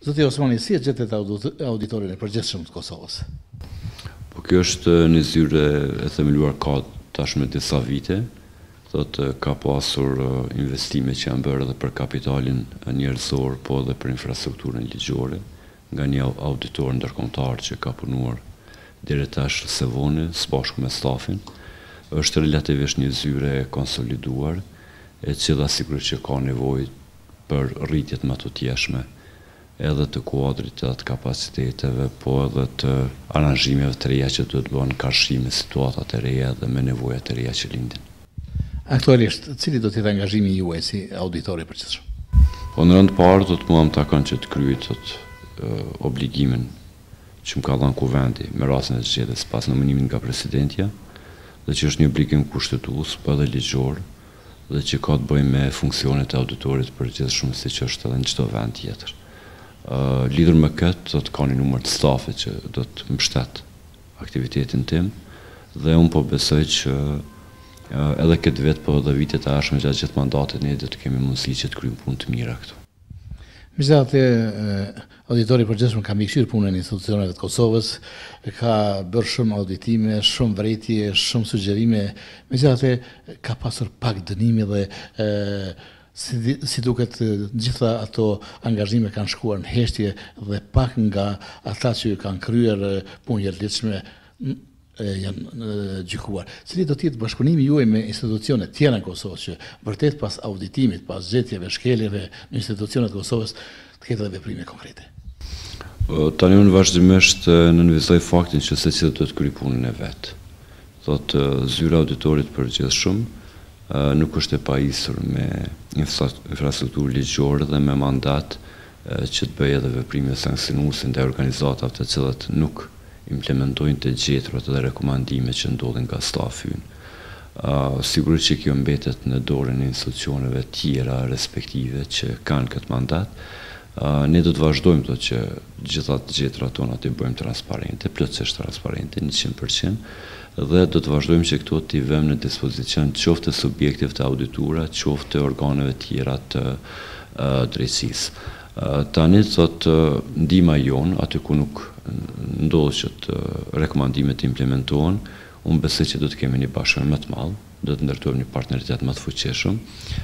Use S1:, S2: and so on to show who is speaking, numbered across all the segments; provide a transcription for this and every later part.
S1: Zoti Osmani, si e gjetet auditorin e përgjithshëm të Kosovës?
S2: Po kjo është një zyrë e themeluar ka tashmë disa vite. Thotë ka pasur investime që janë bërë edhe për kapitalin njerëzor, po edhe për infrastrukturën ligjore, nga një auditor ndërkombëtar që ka punuar deri tash së vone, së bashku me stafin. Është relativisht një zyre e konsoliduar, e cila sigurisht që ka nevojë për rritjet më të tjeshme, edhe të kuadrit të atë kapaciteteve, po edhe të aranzhimeve të reja që duhet bëhen karshime situatat e reja dhe me nevojat e reja që lindin.
S1: Aktualisht, cili do të jetë angazhimi juaj si auditori përgjithshëm?
S2: Po në rënd parë do të mua më takon që të kryej obligimin që më ka dhënë kuvendi me rastin e zgjedhjes pas nominimin nga presidentja, dhe që është një obligim kushtetues, po edhe ligjor, dhe që ka të bëjë me funksionet e auditorit përgjithshëm siç është edhe në çdo vend tjetër. Lidhur me këtë, do të ka një numër të stafit që do të mbështet aktivitetin tim, dhe unë po besoj që edhe këtë vit, po edhe vitet e ardhshme gjatë gjithë mandatit ne do të kemi mundësi që të kryejmë punë të mira këtu.
S1: Megjithatë, auditori përgjithshëm ka mbikëqyrë punën e institucioneve të Kosovës, ka bërë shumë auditime, shumë vërejtje, shumë sugjerime, megjithatë ka pasur pak dënime dhe si duket gjitha ato angazhime kanë shkuar në heshtje dhe pak nga ata që kanë kryer punë jetëlidhshme janë gjykuar. Cili do të jetë bashkëpunimi juaj me institucionet tjera në Kosovë që vërtet pas auditimit, pas zgjedhjeve, shkeljeve në institucionet e Kosovës të ketë edhe veprime konkrete?
S2: Tani unë vazhdimisht nënvizoj faktin që secili do të kryejë punën e vet. Thotë zyra auditorit përgjithshëm nuk është e pajisur me infrastrukturë ligjore dhe me mandat që të bëjë edhe veprime sankcionuese ndaj organizatave të cilat nuk implementojnë të gjetrat dhe rekomandimet që ndodhin nga stafi ynë. Sigurisht që kjo mbetet në dorën e institucioneve tjera respektive që kanë këtë mandat. Ne do të vazhdojmë të që gjitha të gjetrat tona të bëjmë transparente, plotësisht transparente, 100%, dhe do të vazhdojmë që këto t'i vëmë në dispozicion qoftë subjektive të auditura, qoftë organeve tjera të drejtësisë. Tani thot ndihma jon aty ku nuk ndodh që të rekomandimet të implementohen, unë besoj që do të kemi një bashkëpunim më të madh, do të ndërtojmë një partneritet më të fuqishëm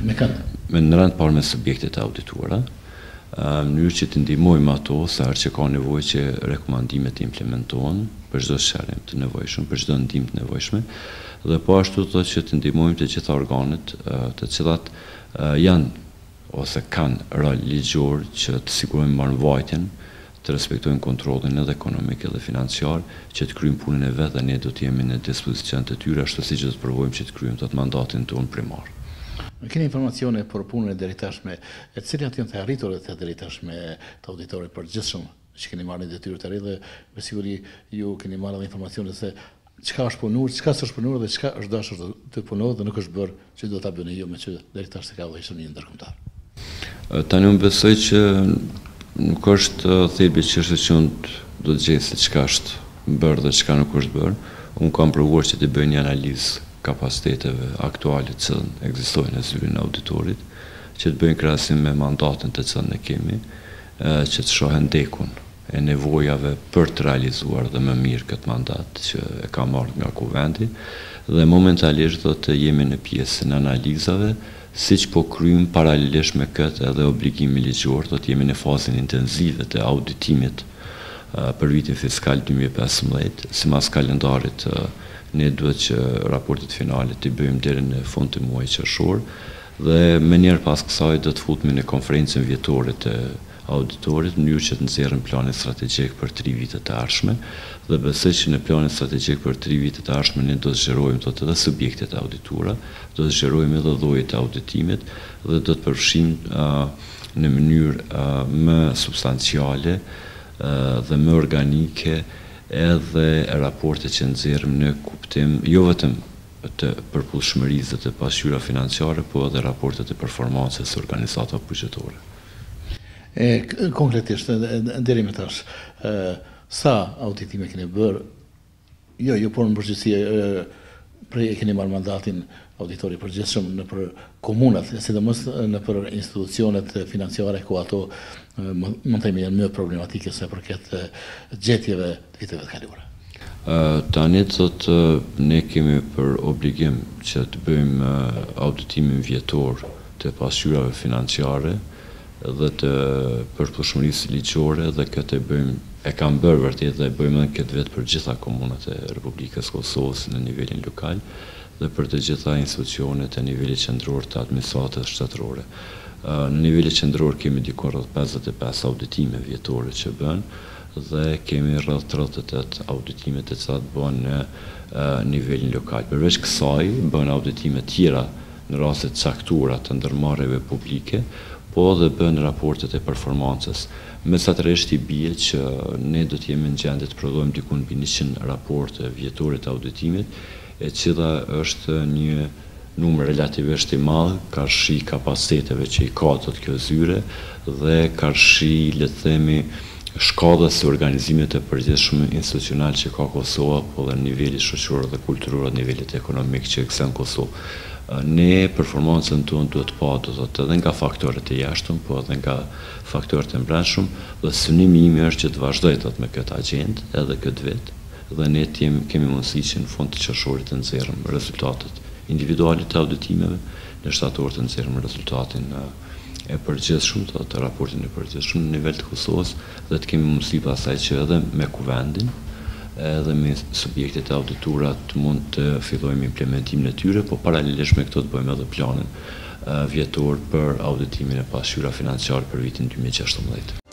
S2: me në rand parë me subjektet e audituara, në mënyrë që të ndihmojmë ato sa herë që ka nevojë që rekomandimet të implementohen për çdo shenjë të nevojshëm, për çdo ndihmë të nevojshme, dhe po ashtu thotë që të ndihmojmë të gjitha organet të cilat janë ose kanë rol ligjor që të sigurojnë mbarvajtjen, të respektojnë kontrollin edhe ekonomik edhe financiar, që të kryejmë punën e vet dhe ne do të jemi në dispozicion të tyre ashtu siç do të provojmë që të kryejmë atë mandatin tonë primar.
S1: Keni informacione për punën e deri tashme, cilat janë të arriturat e deri tashme të auditorit përgjithshëm që keni marrë detyrë të re dhe me siguri ju keni marrë edhe informacione se çka është punuar, çka s'është punuar dhe çka është dashur të punohet dhe nuk është bërë që do ta bëni ju me që deri tash se ka vështirë një ndërkombëtar.
S2: Tani unë besoj që nuk është thelbi çështja që unë do të gjej se çka është bërë dhe çka nuk është bërë. Unë kam provuar që të bëj një analizë kapaciteteve aktuale që ekzistojnë në zyrën e auditorit, që të bëjnë krahasim me mandatin të cilën ne kemi, që të shohin ndekun e nevojave për të realizuar dhe më mirë këtë mandat që e ka marrë nga kuvendi, dhe momentalisht do të jemi në pjesën e analizave, siç po kryejmë paralelisht me këtë edhe obligimi ligjor, do të jemi në fazën intensive të auditimit për vitin fiskal 2015, sipas kalendarit ne duhet që raportet finale të bëjmë deri në fund të muajit qershor dhe më njëherë pas kësaj do të futemi në konferencën vjetore të auditorit në mënyrë që të nxjerrim planin strategjik për 3 vitet të ardhshme dhe besoj që në planin strategjik për 3 vitet të ardhshme ne do të zgjerojmë edhe subjektet e auditura, do të zgjerojmë edhe llojet e auditimit dhe do të përfshijmë në mënyrë më substanciale dhe më organike edhe raportet që nxjerrim në kuptim jo vetëm të përputhshmërisë dhe të pasqyra financiare, po edhe raportet e performancës së organizatave buxhetore.
S1: Konkretisht, deri më tash, sa auditime keni bërë, jo por në përgjithësi prej e keni marrë mandatin auditori përgjithshëm në për komunat, sidomos në për institucionet financiare ku ato mund të themi janë më problematike se përket gjetjeve të viteve të kaluara.
S2: Tani ne kemi për obligim që të bëjmë auditimin vjetor të pasqyrave financiare dhe të përputhshmërisë ligjore dhe këtë e kam bërë vërtet dhe bëjmë edhe këtë vetë për gjitha komunat e Republikës Kosovës në nivelin lokal dhe për të gjitha institucionet e nivelit qendror të administratës shtetërore. Në nivelit qendror kemi diku rreth 55 auditime vjetore që bën dhe kemi rreth 38 auditime të cilat bëhen në nivelin lokal. Përveç kësaj bën auditime tjera në raste të caktuara të ndërmarrjeve publike, po dhe bën raportet e performancës. Mesatërisht i bie që ne do të jemi në gjendje të prodhojmë diku mbi 100 raporte vjetore të auditimit, e cila është një numër relativisht i madh, karshi kapaciteteve që i ka kjo zyre dhe karshi, le të themi, shkallës së organizimit të përgjithshëm institucional që ka Kosova, po dhe në nivelit shoqëror dhe kulturor, nivelit ekonomik që ekziston në Kosovë. Ne performancën tonë duhet pa edhe nga faktorët e jashtëm, po edhe nga faktorët e brendshëm, dhe synimi im është që të vazhdoj me këtë agjendë edhe këtë vit, dhe ne kemi mundësi që në fund të qershorit të nxjerrim rezultatet individuale të auditimeve, në shtator të nxjerrim rezultatin e përgjithshëm, të raportin e përgjithshëm në nivel të Kosovës, dhe të kemi mundësi pastaj që edhe me kuvendin edhe me subjektet e auditurat mund të fillojmë implementimin e tyre, po paralelisht me këto të bëjmë edhe planin vjetor për auditimin e pasqyrave financiare për vitin 2016.